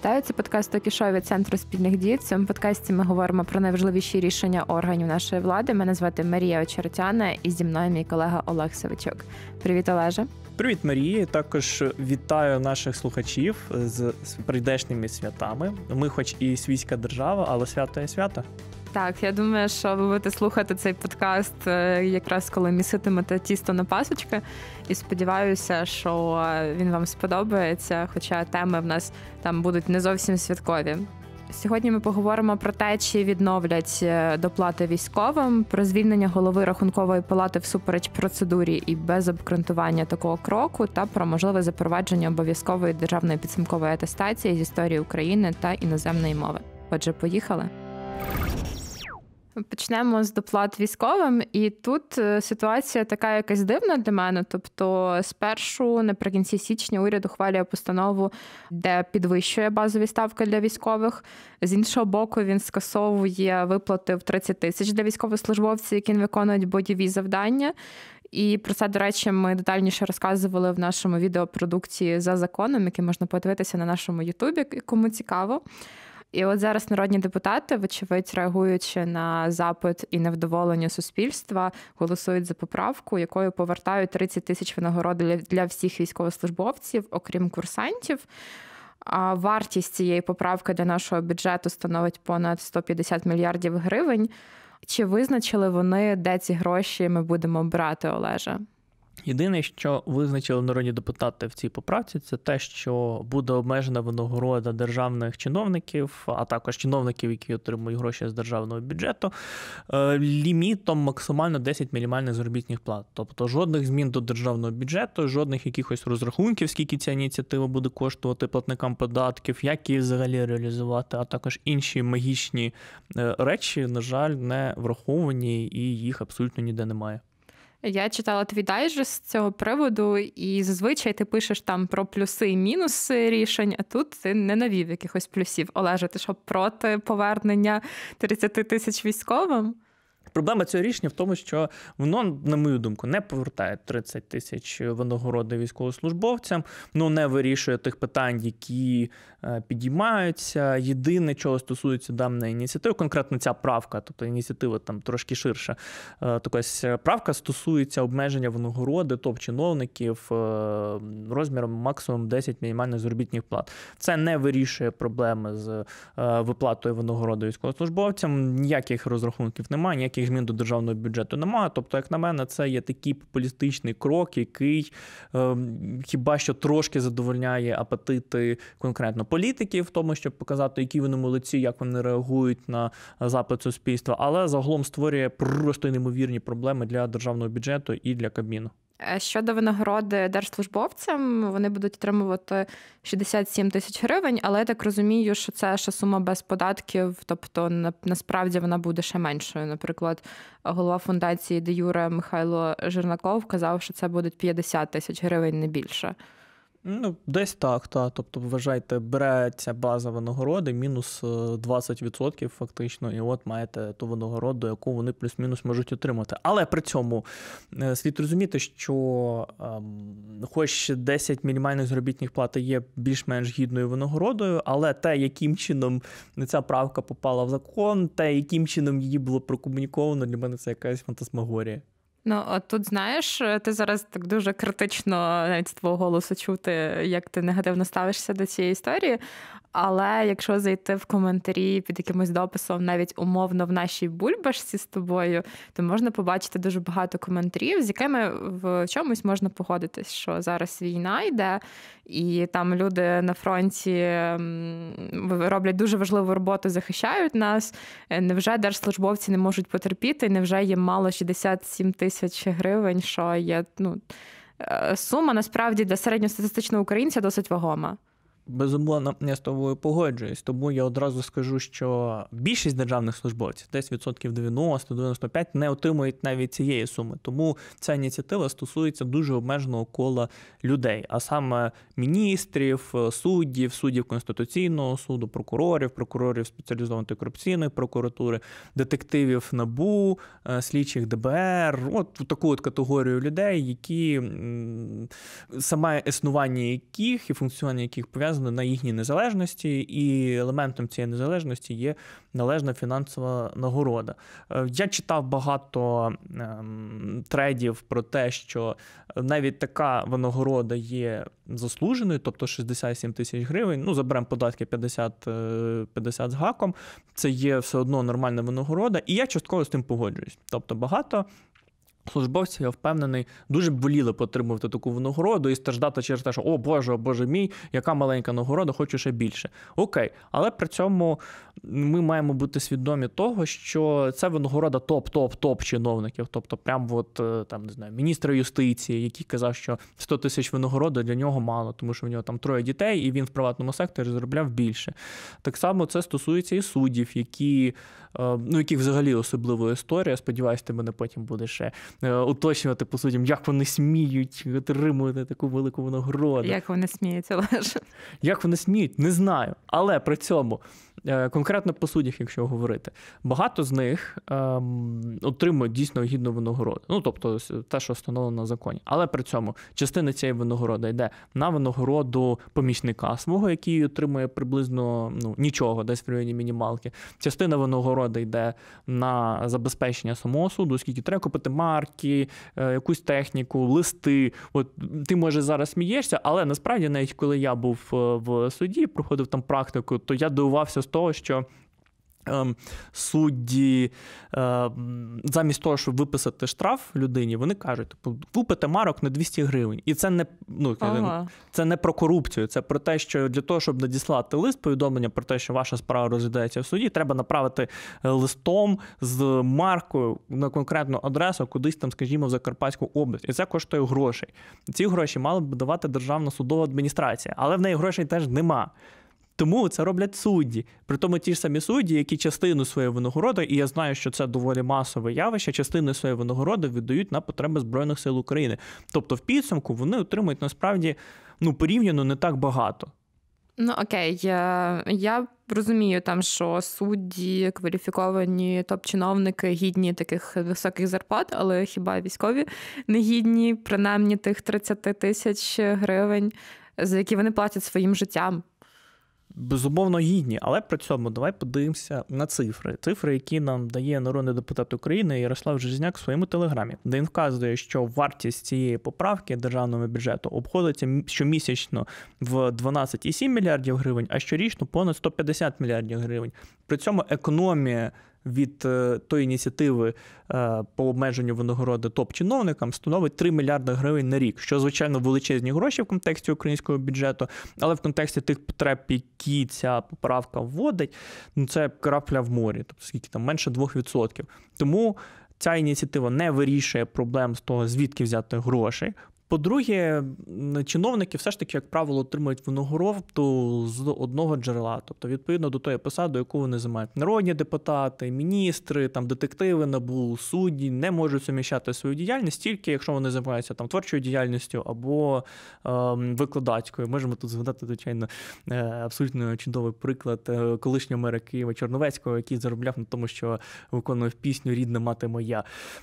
Вітаю, це подкаст «Токішо» від Центру спільних дій. В цьому подкасті ми говоримо про найважливіші рішення органів нашої влади. Мене звати Марія Очеретяна і зі мною мій колега Олег Савичук. Привіт, Олеже. Привіт, Марія. Також вітаю наших слухачів з прийдешніми святами. Ми хоч і свійська держава, але свято є свято. Так, я думаю, що ви будете слухати цей подкаст якраз коли міситимете тісто на пасочки. І сподіваюся, що він вам сподобається, хоча теми в нас там будуть не зовсім святкові. Сьогодні ми поговоримо про те, чи відновлять доплати військовим, про звільнення голови Рахункової палати всупереч процедурі і без обґрунтування такого кроку, та про можливе запровадження обов'язкової державної підсумкової атестації з історії України та іноземної мови. Отже, поїхали. Почнемо з доплат військовим, і тут ситуація така якась дивна для мене. Тобто спершу наприкінці січня уряд ухвалює постанову, де підвищує базові ставки для військових. З іншого боку, він скасовує виплати в 30 тисяч для військовослужбовців, які не виконують бойові завдання. І про це, до речі, ми детальніше розказували в нашому відеопродукції «За законом», який можна подивитися на нашому Ютубі, кому цікаво. І от зараз народні депутати, вочевидь, реагуючи на запит і невдоволення суспільства, голосують за поправку, якою повертають 30 тисяч винагороди для всіх військовослужбовців, окрім курсантів. А вартість цієї поправки для нашого бюджету становить понад 150 мільярдів гривень. Чи визначили вони, де ці гроші ми будемо брати, Олеже? Єдине, що визначили народні депутати в цій поправці, це те, що буде обмежена винагорода державних чиновників, а також чиновників, які отримують гроші з державного бюджету, лімітом максимально 10 мінімальних заробітних плат. Тобто жодних змін до державного бюджету, жодних якихось розрахунків, скільки ця ініціатива буде коштувати платникам податків, як її взагалі реалізувати, а також інші магічні речі, на жаль, не враховані і їх абсолютно ніде немає. Я читала твій дайджест з цього приводу, і зазвичай ти пишеш там про плюси і мінуси рішень, а тут ти не навів якихось плюсів. Олеже, ти що, проти повернення 30 тисяч військовим? Проблема цього рішення в тому, що воно, на мою думку, не повертає 30 тисяч винагороди військовослужбовцям, не вирішує тих питань, які підіймаються. Єдине, чого стосується даної ініціативи, конкретно ця правка, тобто ініціатива там трошки ширша, така правка стосується обмеження винагороди топ-чиновників розміром максимум 10 мінімальних заробітних плат. Це не вирішує проблеми з виплатою винагороди військовослужбовцям, ніяких розрахунків немає, ніяких змін до державного бюджету немає. Тобто, як на мене, це є такий популістичний крок, який хіба що трошки задовольняє апетити конкретно політиків, в тому, щоб показати, які вони молодці, як вони реагують на запит суспільства, але загалом створює просто неймовірні проблеми для державного бюджету і для Кабміну. Щодо винагороди держслужбовцям, вони будуть отримувати 67 тисяч гривень, але я так розумію, що це ще сума без податків, тобто насправді вона буде ще меншою. Наприклад, голова фундації «Де Юре» Михайло Жернаков казав, що це будуть 50 тисяч гривень, не більше. Десь так. Тобто, вважайте, береться база винагороди, мінус 20% фактично, і от маєте ту винагороду, яку вони плюс-мінус можуть отримати. Але при цьому слід розуміти, що хоч 10 мінімальних заробітних плат є більш-менш гідною винагородою, але те, яким чином ця правка попала в закон, те, яким чином її було прокомуніковано, для мене це якась фантасмагорія. От тут, знаєш, ти зараз так дуже критично навіть з твого голосу чути, як ти негативно ставишся до цієї історії. Але якщо зайти в коментарі під якимось дописом, навіть умовно в нашій бульбашці з тобою, то можна побачити дуже багато коментарів, з якими в чомусь можна погодитись, що зараз війна йде, і там люди на фронті роблять дуже важливу роботу, захищають нас. Невже держслужбовці не можуть потерпіти? Невже їм мало 67 тисяч гривень, що є, сума насправді для середньостатистичного українця досить вагома. Безумовно, я з тобою погоджуюсь, тому я одразу скажу, що більшість державних службовців, десь 90-95%, не отримують навіть цієї суми. Тому ця ініціатива стосується дуже обмеженого кола людей, а саме міністрів, суддів Конституційного суду, прокурорів спеціалізованої антикорупційної прокуратури, детективів НАБУ, слідчих ДБР, от таку категорію людей, які саме існування яких і функціонування яких пов'язане пов'язане на їхній незалежності, і елементом цієї незалежності є належна фінансова нагорода. Я читав багато тредів про те, що навіть така винагорода є заслуженою, тобто 67 тисяч гривень, ну, заберемо податки 50 з гаком, це є все одно нормальна винагорода, і я частково з тим погоджуюсь. Тобто багато службовців, я впевнений, дуже б воліли отримувати таку винагороду і страждати через те, що «О Боже мій, яка маленька нагорода, хочу ще більше». Окей, але при цьому ми маємо бути свідомі того, що це винагорода топ чиновників. Тобто прям там, не знаю, міністра юстиції, який казав, що 100 тисяч винагороди для нього мало, тому що в нього там 3 дітей, і він в приватному секторі заробляв більше. Так само це стосується і суддів, яких взагалі особлива історія. Сподіваюсь, ти мене потім будеш ще уточнювати по суддям, як вони сміють отримувати таку велику винагороду. Як вони сміють, Олеж? Як вони сміють? Не знаю. Але при цьому, конкретно по суддях, якщо говорити, багато з них отримують дійсно гідну винагороду. Ну, тобто те, що встановлено на законі. Але при цьому частина цієї винагороди йде на винагороду помічника свого, який отримує приблизно нічого, десь в районі мінімалки. Частина винагороди йде на забезпечення самого суду, оскільки треба купити марки, якусь техніку, листи. От ти, може, зараз смієшся, але насправді, навіть коли я був в суді, проходив там практику, то я дивувався з того, що судді замість того, щоб виписати штраф людині, вони кажуть, купите марок на 200 гривень. І це не, це не про корупцію, це про те, що для того, щоб надіслати лист, повідомлення про те, що ваша справа розглядається в суді, треба направити листом з маркою на конкретну адресу кудись там, скажімо, в Закарпатську область. І це коштує грошей. Ці гроші мала б давати Державна судова адміністрація, але в неї грошей теж нема. Тому це роблять судді. Притому ті ж самі судді, які частину своєї винагороди, і я знаю, що це доволі масове явище, частину своєї винагороди віддають на потреби Збройних сил України. Тобто в підсумку вони отримують насправді порівняно не так багато. Ну окей, я розумію там, що судді, кваліфіковані топ-чиновники гідні таких високих зарплат, але хіба військові не гідні принаймні тих 30 тисяч гривень, за які вони платять своїм життям? Безумовно гідні, але при цьому давай подивимося на цифри. Цифри, які нам дає народний депутат України Ярослав Железняк в своєму телеграмі, де він вказує, що вартість цієї поправки державного бюджету обходиться щомісячно в 12,7 мільярдів гривень, а щорічно понад 150 мільярдів гривень. При цьому економія від тої ініціативи по обмеженню винагороди топ-чиновникам становить 3 мільярди гривень на рік, що, звичайно, величезні гроші в контексті українського бюджету, але в контексті тих потреб, які ця поправка вводить, це крапля в морі, тобто скільки там, менше 2%. Тому ця ініціатива не вирішує проблем з того, звідки взяти гроші. По-друге, чиновники все ж таки, як правило, отримують винагороду з одного джерела, тобто відповідно до тої посади, яку вони займають. Народні депутати, міністри, там, детективи НАБУ, судді не можуть суміщати свою діяльність тільки, якщо вони займаються там творчою діяльністю або викладацькою. Можемо тут згадати, звичайно, абсолютно чудовий приклад колишнього мера Києва Черновецького, який заробляв на тому, що виконував пісню «Рідна мати моя».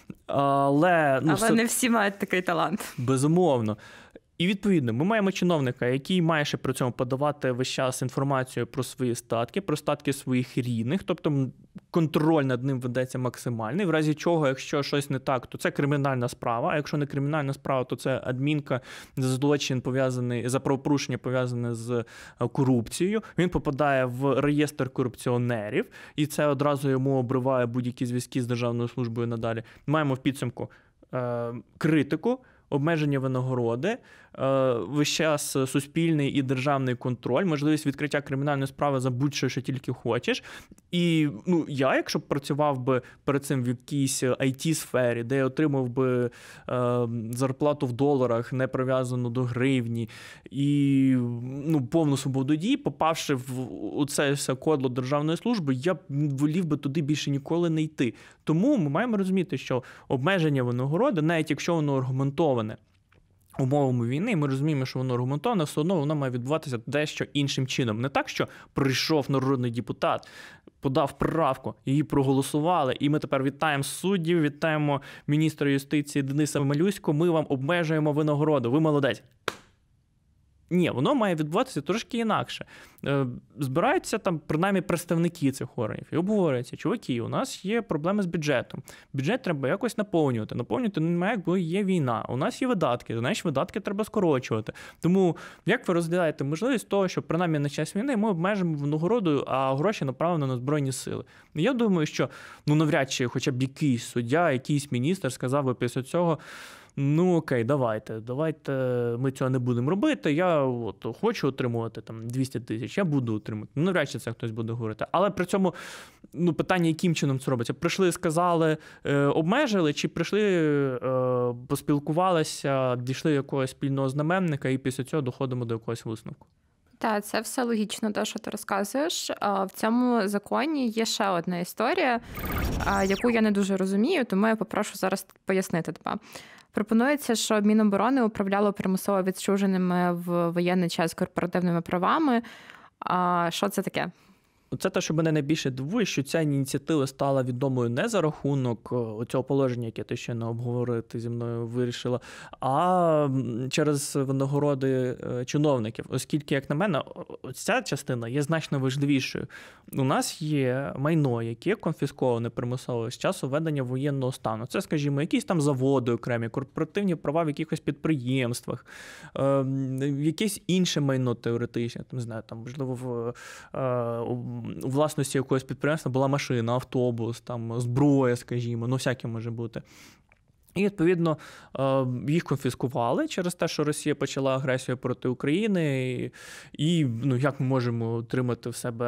Але не всі мають такий талант. Безумовно. І, відповідно, ми маємо чиновника, який має ще при цьому подавати весь час інформацію про свої статки, про статки своїх рідних, тобто контроль над ним ведеться максимальний, в разі чого, якщо щось не так, то це кримінальна справа, а якщо не кримінальна справа, то це адмінка за злочин пов'язаний, за правопорушення пов'язане з корупцією. Він попадає в реєстр корупціонерів, і це одразу йому обриває будь-які зв'язки з Державною службою надалі. Маємо в підсумку критику, обмеження винагороди, весь час суспільний і державний контроль, можливість відкриття кримінальної справи за будь-що, що тільки хочеш. І я, якщо б працював би перед цим в якійсь IT-сфері, де я отримав би зарплату в доларах, не прив'язану до гривні, і повну свободу дій, попавши в це все кодло державної служби, я б волів би туди більше ніколи не йти. Тому ми маємо розуміти, що обмеження винагороди, навіть якщо воно аргументоване умовами війни, ми розуміємо, що воно аргументоване, все одно воно має відбуватися дещо іншим чином. Не так, що прийшов народний депутат, подав правку, її проголосували, і ми тепер вітаємо суддів, вітаємо міністра юстиції Дениса Малюську, ми вам обмежуємо винагороду, ви молодець. Ні, воно має відбуватися трошки інакше. Збираються там, принаймні, представники цих органів і обговорюються: чуваки, у нас є проблеми з бюджетом. Бюджет треба якось наповнювати. Наповнювати немає, бо є війна. У нас є видатки, значить видатки треба скорочувати. Тому як ви розглядаєте можливість того, що принаймні на час війни ми обмежимо винагороду, а гроші направлено на Збройні сили? Я думаю, що навряд чи хоча б якийсь суддя, якийсь міністр сказав би після цього: ну окей, давайте ми цього не будемо робити, я хочу отримувати там 200 тисяч, я буду отримувати. Навряд чи це хтось буде говорити. Але при цьому питання, яким чином це робиться? Прийшли, сказали, обмежили, чи прийшли, поспілкувалися, дійшли до якогось спільного знаменника і після цього доходимо до якогось висновку? Так, це все логічно, те, що ти розказуєш. В цьому законі є ще одна історія, яку я не дуже розумію, тому я попрошу зараз пояснити тебе. Пропонується, що Міноборони управляло примусово відчуженими в воєнний час корпоративними правами. Що це таке? Це те, що мене найбільше дивує, що ця ініціатива стала відомою не за рахунок цього положення, яке ти ще не обговорити зі мною вирішила, а через винагороди чиновників. Оскільки, як на мене, ця частина є значно важливішою. У нас є майно, яке конфісковане примусово з часу введення воєнного стану. Це, скажімо, якісь там заводи окремі, корпоративні права в якихось підприємствах, якесь інше майно теоретичне, там, не знаю, там, можливо, у власності якогось підприємства була машина, автобус, там, зброя, скажімо, всяке може бути. І, відповідно, їх конфіскували через те, що Росія почала агресію проти України. І як ми можемо отримати в себе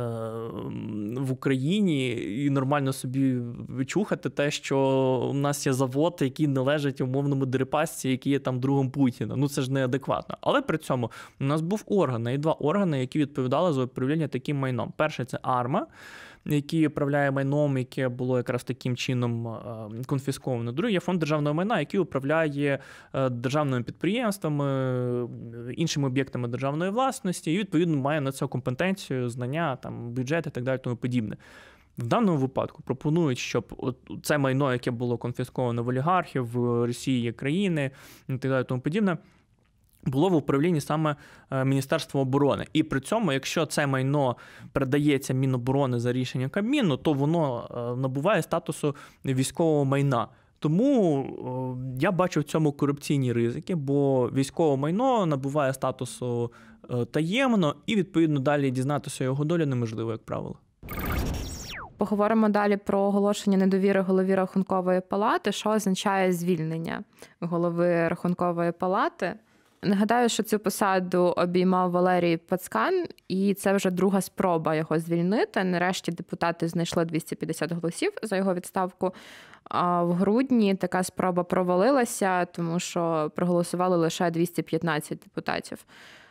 в Україні і нормально собі відчухати те, що у нас є завод, який належить умовному Дерипасці, який є там другом Путіна. Це ж неадекватно. Але при цьому у нас був орган, і два органи, які відповідали за управління таким майном. Перший – це АРМА, який управляє майном, яке було якраз таким чином конфісковано. Другий є фонд державного майна, який управляє державними підприємствами, іншими об'єктами державної власності і, відповідно, має на це компетенцію, знання, там, бюджет і так далі, тому подібне. В даному випадку пропонують, щоб це майно, яке було конфісковано в олігархів, в Росії, країни і так далі, тому подібне, було в управлінні саме Міністерства оборони. І при цьому, якщо це майно передається Міноборони за рішенням Кабміну, то воно набуває статусу військового майна. Тому я бачу в цьому корупційні ризики, бо військове майно набуває статусу таємно і, відповідно, далі дізнатися його долю неможливо, як правило. Поговоримо далі про оголошення недовіри голові Рахункової палати. Що означає звільнення голови Рахункової палати? Нагадаю, що цю посаду обіймав Валерій Пацкан, і це вже друга спроба його звільнити. Нарешті депутати знайшли 250 голосів за його відставку. А в грудні така спроба провалилася, тому що проголосували лише 215 депутатів.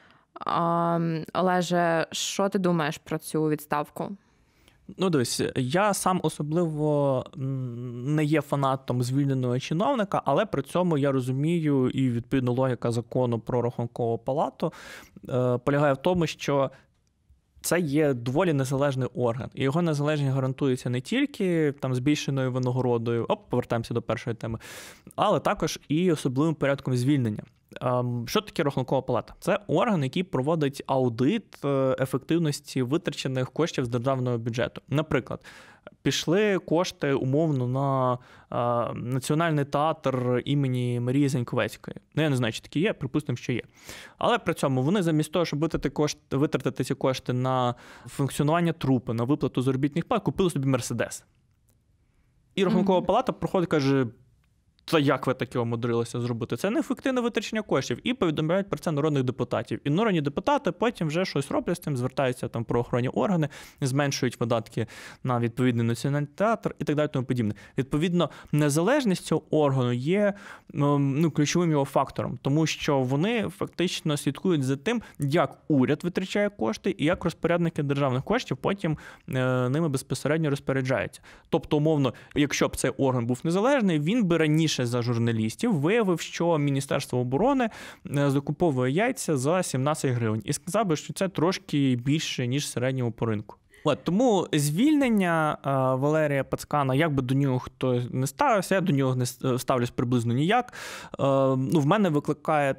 Олеже, що ти думаєш про цю відставку? Дивись, я сам особливо не є фанатом звільненого чиновника, але при цьому я розумію, і відповідно логіка закону про Рахункову палату полягає в тому, що це є доволі незалежний орган. І його незалежність гарантується не тільки там збільшеною винагородою, повертаємося до першої теми, але також і особливим порядком звільнення. Що таке Рахункова палата? Це орган, який проводить аудит ефективності витрачених коштів з державного бюджету. Наприклад, пішли кошти умовно на Національний театр імені Марії Заньковецької. Я не знаю, чи такі є, припустимо, що є. Але при цьому вони замість того, щоб витратити ці кошти на функціонування трупи, на виплату заробітних плат, купили собі Мерседес. І Рахункова палата проходить, каже: та як ви таке умудрилися зробити? Це неефективне витрачення коштів. І повідомляють про це народних депутатів. І народні депутати потім вже щось роблять з цим, звертаються там правоохоронні органи, зменшують видатки на відповідний національний театр і так далі тому подібне. Відповідно, незалежність цього органу є ключовим його фактором, тому що вони фактично слідкують за тим, як уряд витрачає кошти і як розпорядники державних коштів потім ними безпосередньо розпоряджаються. Тобто, умовно, якщо б цей орган був незалежний, він би раніше за журналістів виявив, що Міністерство оборони закуповує яйця за 17 гривень. І сказав би, що це трошки більше, ніж в середньому по ринку. Тому звільнення Валерія Пацкана, як би до нього хто не ставився, я до нього не ставлюсь приблизно ніяк. В мене викликає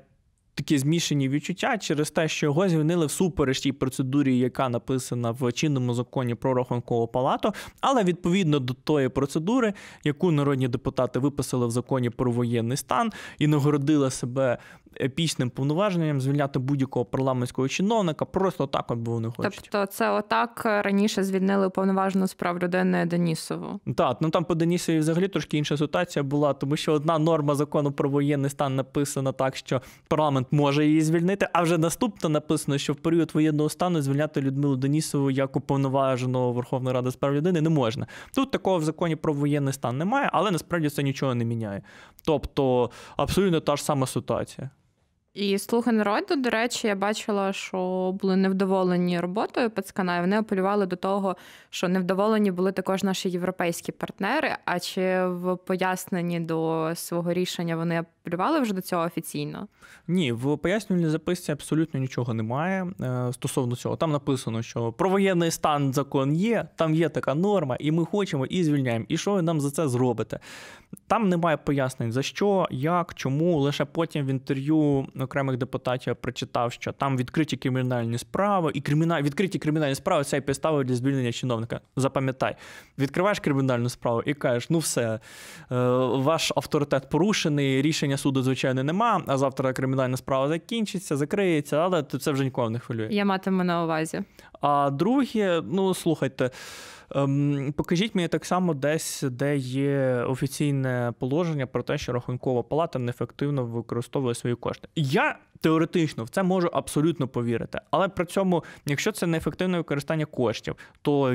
такі змішані відчуття через те, що його звільнили всупереч тій процедурі, яка написана в чинному законі про Рахункову палату, але відповідно до тої процедури, яку народні депутати виписали в законі про воєнний стан і нагородили себе епічним повноваженням звільняти будь-якого парламентського чиновника просто так, от, бо вони хочуть. Тобто це отак раніше звільнили уповноважену з прав людини Денісову? Так, ну там по Денісові взагалі трошки інша ситуація була, тому що одна норма закону про воєнний стан написана так, що парламент може її звільнити, а вже наступна написано, що в період воєнного стану звільняти Людмилу Денісову як уповноваженого Верховної Ради з прав людини не можна. Тут такого в законі про воєнний стан немає, але насправді це нічого не міняє. Тобто абсолютно та ж сама ситуація. І «Слуги народу», до речі, я бачила, що були невдоволені роботою Пацкана, і вони апелювали до того, що невдоволені були також наші європейські партнери. А чи в поясненні до свого рішення вони апелювали вже до цього офіційно? Ні, в пояснювальній записці абсолютно нічого немає стосовно цього. Там написано, що про воєнний стан закон є, там є така норма, і ми хочемо, і звільняємо. І що ви нам за це зробите? Там немає пояснень, за що, як, чому. Лише потім в інтерв'ю окремих депутатів я прочитав, що там відкриті кримінальні справи, і відкриті кримінальні справи – це підстава для звільнення чиновника. Запам'ятай, відкриваєш кримінальну справу і кажеш, ну все, ваш авторитет порушений, рішення суду, звичайно, нема, а завтра кримінальна справа закінчиться, закриється, але це вже нікого не хвилює. Я матиму на увазі. А друге, ну, слухайте, покажіть мені так само десь, де є офіційне положення про те, що Рахункова палата неефективно використовує свої кошти. Я теоретично в це можу абсолютно повірити. Але при цьому, якщо це неефективне використання коштів, то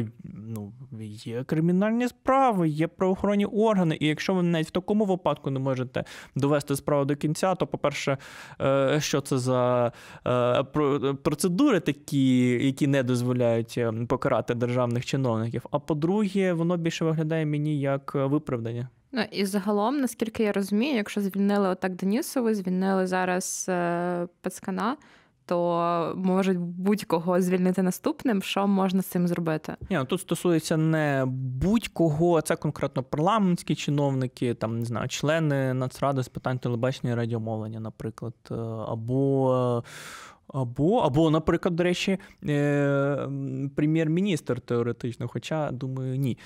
є кримінальні справи, є правоохоронні органи, і якщо ви навіть в такому випадку не можете довести справу до кінця, то, по-перше, що це за процедури такі, які не дозволяють покарати державних чиновників, а по-друге, воно більше виглядає мені як виправдання. Ну, і загалом, наскільки я розумію, якщо звільнили отак Денісову, звільнили зараз Пацкана, то можуть будь-кого звільнити наступним. Що можна з цим зробити? Ні, тут стосується не будь-кого, це конкретно парламентські чиновники, там, не знаю, члени Нацради з питань телебачення і радіомовлення, наприклад, або, наприклад, до речі, прем'єр-міністр теоретично, хоча, думаю, ні.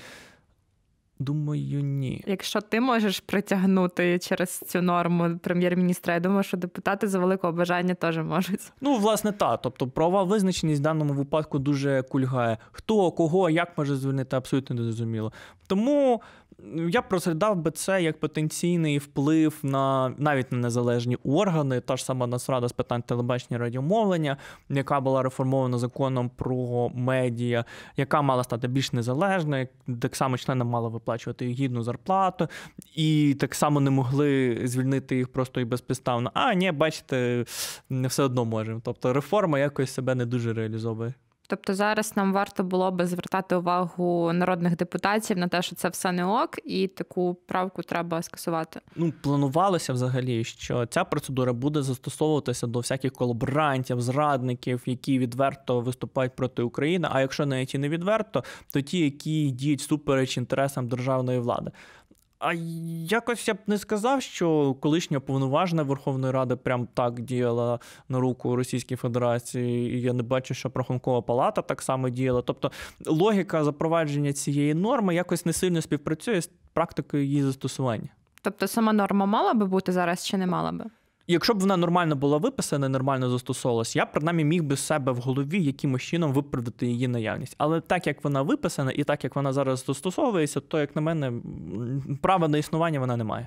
Якщо ти можеш притягнути через цю норму прем'єр-міністра, я думаю, що депутати за великого бажання теж можуть. Ну, власне, так. Тобто правова визначеність в даному випадку дуже кульгає. Хто, кого, як може звільнити, абсолютно не зрозуміло. Тому я б розглядав би це як потенційний вплив навіть на незалежні органи, та ж сама Нацрада з питань телебачення і радіомовлення, яка була реформована законом про медіа, яка мала стати більш незалежною, так само членам мала виплачувати гідну зарплату, і так само не могли звільнити їх просто і безпідставно. А, ні, бачите, все одно можемо. Тобто реформа якось себе не дуже реалізовує. Тобто зараз нам варто було би звертати увагу народних депутатів на те, що це все не ок, і таку правку треба скасувати. Ну, планувалося взагалі, що ця процедура буде застосовуватися до всяких колаборантів, зрадників, які відверто виступають проти України, а якщо навіть і не відверто, то ті, які діють всупереч інтересам державної влади. А якось я б не сказав, що колишня уповноважена Верховної Ради прям так діяла на руку Російській Федерації, і я не бачу, що Рахункова палата так само діяла. Тобто логіка запровадження цієї норми якось не сильно співпрацює з практикою її застосування. Тобто сама норма мала би бути зараз чи не мала би? Якщо б вона нормально була виписана, нормально застосовувалась, я б, принаймні, міг би себе в голові якимось чином виправдати її наявність. Але так, як вона виписана і так, як вона зараз застосовується, то, як на мене, права на існування вона не має.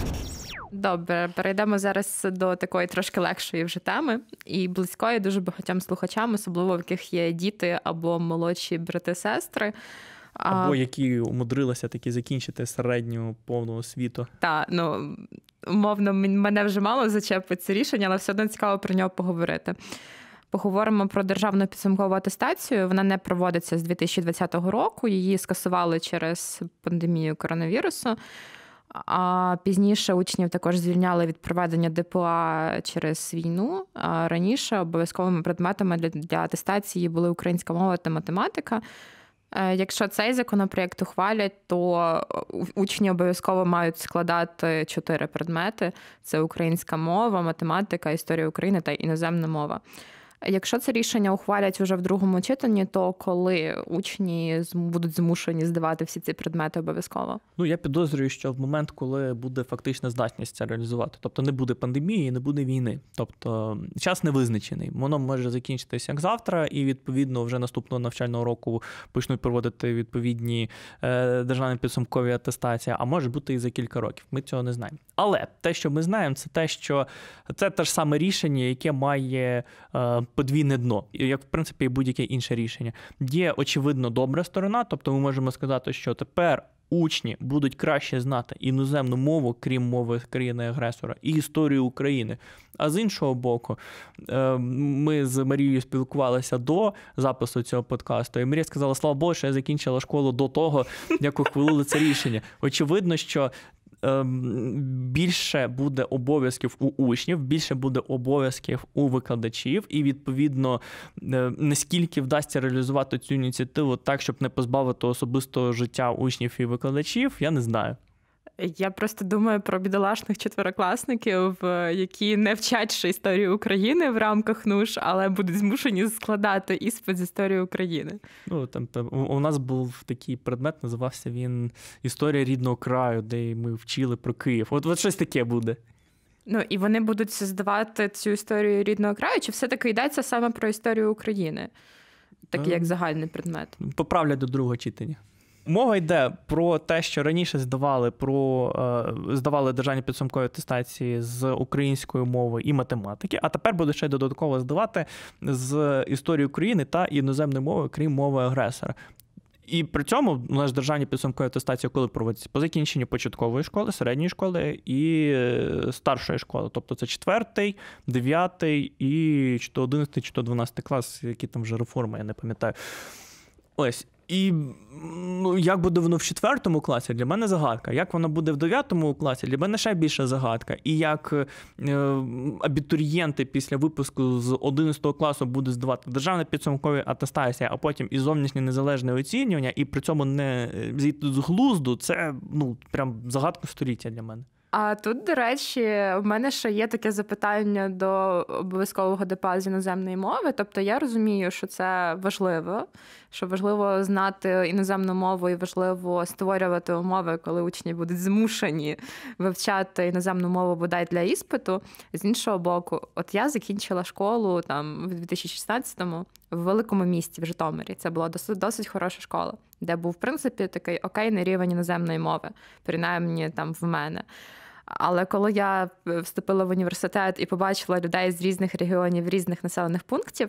Добре, перейдемо зараз до такої трошки легшої вже теми і близької дуже багатьом слухачам, особливо в яких є діти або молодші брати-сестри. Або які умудрилися таки закінчити середню повну освіту. Так, умовно, мене вже мало зачепить це рішення, але все одно цікаво про нього поговорити. Поговоримо про державну підсумкову атестацію. Вона не проводиться з 2020 року, її скасували через пандемію коронавірусу. А пізніше учнів також звільняли від проведення ДПА через війну. А раніше обов'язковими предметами для атестації були українська мова та математика. Якщо цей законопроєкт ухвалять, то учні обов'язково мають складати 4 предмети. Це українська мова, математика, історія України та іноземна мова. Якщо це рішення ухвалять уже в другому читанні, то коли учні будуть змушені здавати всі ці предмети обов'язково? Я підозрюю, що в момент, коли буде фактична здатність це реалізувати, тобто не буде пандемії, не буде війни, тобто час не визначений. Воно може закінчитися як завтра, і відповідно вже наступного навчального року почнуть проводити відповідні державні підсумкові атестації, а може бути і за кілька років. Ми цього не знаємо. Але те, що ми знаємо, це те, що це те ж саме рішення, яке має подвійне дно, як, в принципі, і будь-яке інше рішення. Є, очевидно, добра сторона, тобто ми можемо сказати, що тепер учні будуть краще знати іноземну мову, крім мови країни-агресора, і історію України. А з іншого боку, ми з Марією спілкувалися до запису цього подкасту, і Марія сказала, слава Богу, що я закінчила школу до того, як ухвалили це рішення. Очевидно, що більше буде обов'язків у учнів, більше буде обов'язків у викладачів, і, відповідно, наскільки вдасться реалізувати цю ініціативу так, щоб не позбавити особистого життя учнів і викладачів, я не знаю. Я просто думаю про бідолашних четверокласників, які не вчать ще історію України в рамках НУШ, але будуть змушені складати іспит з історії України. У нас був такий предмет, називався він «Історія рідного краю», де ми вчили про Київ. От щось таке буде. І вони будуть здавати цю історію рідного краю, чи все-таки йдеться саме про історію України? Такий як загальний предмет. Поправлять до другого читання. Мова йде про те, що раніше здавали державні підсумкові атестації з української мови і математики, а тепер буде ще додатково здавати з історії України та іноземної мови, крім мови агресора. І при цьому у нас державні підсумкові атестації коли проводяться? По закінченню початкової школи, середньої школи і старшої школи. Тобто це 4, 9 і чи то 11, чи то 12 клас, які там вже реформи, я не пам'ятаю. Ось. І як буде воно в 4 класі, для мене загадка. Як воно буде в 9 класі, для мене ще більша загадка. І як абітурієнти після випуску з 11 класу будуть здавати державні підсумкові атестації, а потім і зовнішнє незалежне оцінювання, і при цьому не зійти з глузду, це прям загадка століття для мене. А тут, до речі, в мене ще є таке запитання до обов'язкового ДПА з іноземної мови. Тобто я розумію, що це важливо, що важливо знати іноземну мову і важливо створювати умови, коли учні будуть змушені вивчати іноземну мову бодай для іспиту. З іншого боку, от я закінчила школу там в 2016-му в великому місті, в Житомирі. Це була досить хороша школа, де був, в принципі, такий окейний рівень іноземної мови, принаймні там в мене. Але коли я вступила в університет і побачила людей з різних регіонів, різних населених пунктів,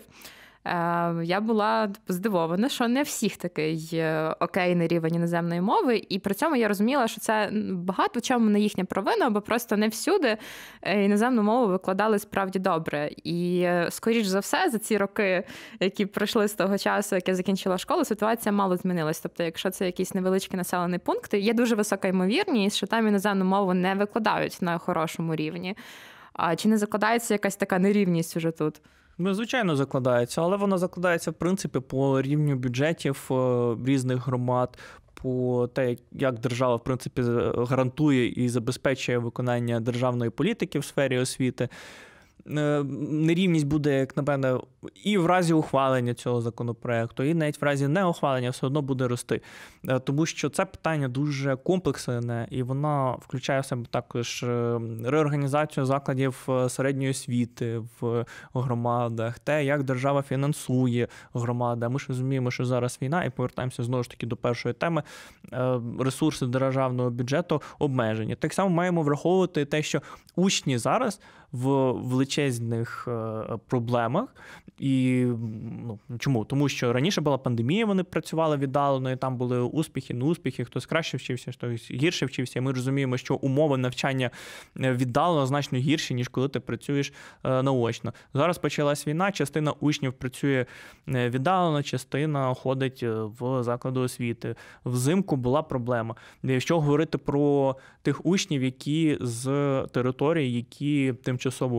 я була здивована, що не всіх такий окейний рівень іноземної мови, і при цьому я розуміла, що це багато в чому не їхня провина, бо просто не всюди іноземну мову викладали справді добре. І, скоріш за все, за ці роки, які пройшли з того часу, як я закінчила школу, ситуація мало змінилась. Тобто, якщо це якісь невеличкі населені пункти, є дуже висока ймовірність, що там іноземну мову не викладають на хорошому рівні. А чи не закладається якась така нерівність уже тут? Звичайно, закладається, але воно закладається, в принципі, по рівню бюджетів різних громад, по те, як держава, в принципі, гарантує і забезпечує виконання державної політики в сфері освіти. Нерівність буде, як на мене, і в разі ухвалення цього законопроекту, і навіть в разі неухвалення все одно буде рости. Тому що це питання дуже комплексне, і воно включає в себе також реорганізацію закладів середньої освіти в громадах, те, як держава фінансує громади. Ми ж розуміємо, що зараз війна, і повертаємося знову ж таки до першої теми, ресурси державного бюджету обмежені. Так само маємо враховувати те, що учні зараз в величезних проблемах. І чому? Тому що раніше була пандемія, вони працювали віддалено, і там були успіхи, неуспіхи, хтось краще вчився, хтось гірше вчився. І ми розуміємо, що умови навчання віддалено значно гірші, ніж коли ти працюєш наочно. Зараз почалась війна, частина учнів працює віддалено, частина ходить в заклади освіти. Взимку була проблема. Що говорити про тих учнів, які з територій, які тимчасово окуповані,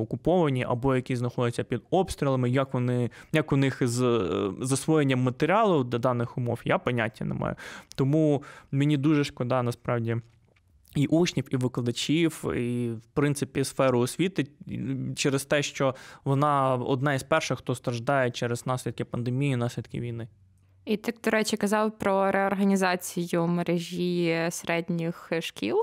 мобілізовані або які знаходяться під обстрілами, як у них з засвоєнням матеріалу до даних умов, я поняття не маю. Тому мені дуже шкода, насправді, і учнів, і викладачів, і, в принципі, сферу освіти через те, що вона одна із перших, хто страждає через наслідки пандемії, наслідки війни. І ти, до речі, казав про реорганізацію мережі середніх шкіл.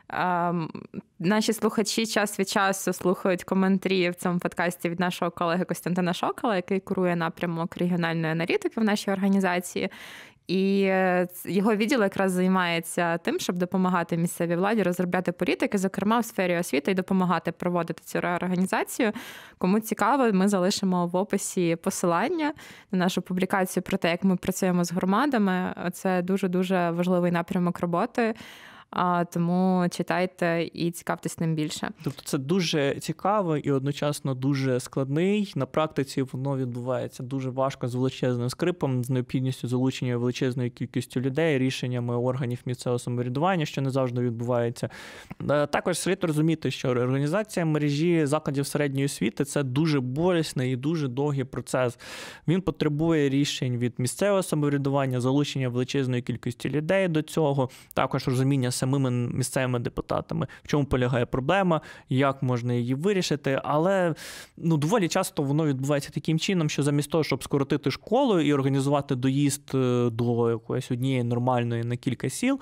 Наші слухачі час від часу слухають коментарі в цьому подкасті від нашого колеги Костянтина Шокола, який курує напрямок регіональної аналітики в нашій організації. І його відділ якраз займається тим, щоб допомагати місцевій владі розробляти політики, зокрема в сфері освіти, і допомагати проводити цю реорганізацію. Кому цікаво, ми залишимо в описі посилання на нашу публікацію про те, як ми працюємо з громадами. Це дуже-дуже важливий напрямок роботи. Тому читайте і цікавтесь ним більше. Тобто це дуже цікаво і одночасно дуже складний. На практиці воно відбувається дуже важко, з величезним скрипом, з необхідністю залучення величезної кількістю людей, рішеннями органів місцевого самоврядування, що не завжди відбувається. Також слід розуміти, що реорганізація мережі закладів середньої освіти – це дуже болісний і дуже довгий процес. Він потребує рішень від місцевого самоврядування, залучення величезної кількості людей до цього, також розуміння самими місцевими депутатами, в чому полягає проблема, як можна її вирішити, але доволі часто воно відбувається таким чином, що замість того, щоб скоротити школу і організувати доїзд до якоїсь однієї нормальної на кілька сіл,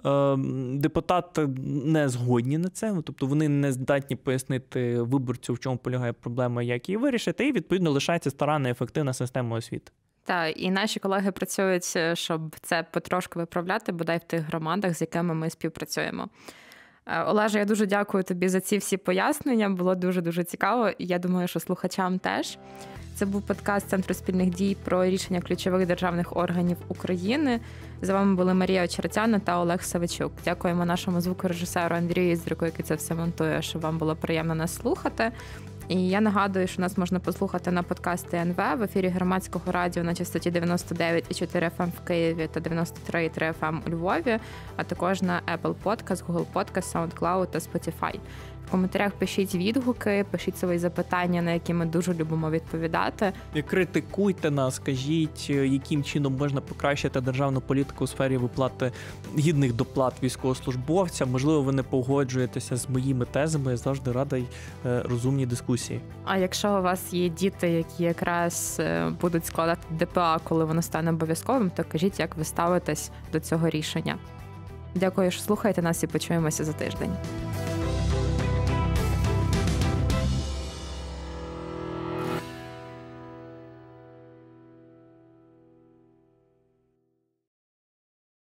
депутати не згодні на це, тобто вони не здатні пояснити виборцю, в чому полягає проблема, як її вирішити, і відповідно лишається стара неефективна система освіти. Так, і наші колеги працюють, щоб це потрошку виправляти, бодай в тих громадах, з якими ми співпрацюємо. Олеже, я дуже дякую тобі за ці всі пояснення, було дуже-дуже цікаво, і я думаю, що слухачам теж. Це був подкаст Центру спільних дій про рішення ключових державних органів України. З вами були Марія Очеретяна та Олег Савичук. Дякуємо нашому звукорежисеру Андрію Іздрику, який це все монтує, щоб вам було приємно нас слухати. І я нагадую, що нас можна послухати на подкасті НВ в ефірі Громадського радіо на частоті 99,4 FM в Києві та 93,3 FM у Львові, а також на Apple Podcast, Google Podcast, SoundCloud та Spotify. В коментарях пишіть відгуки, пишіть свої запитання, на які ми дуже любимо відповідати. Критикуйте нас, кажіть, яким чином можна покращити державну політику у сфері виплати гідних доплат військовослужбовцям. Можливо, ви не погоджуєтеся з моїми тезами, я завжди радий розумній дискусії. А якщо у вас є діти, які якраз будуть складати ДПА, коли воно стане обов'язковим, то кажіть, як ви ставитесь до цього рішення. Дякую, що слухаєте нас, і почуємося за тиждень.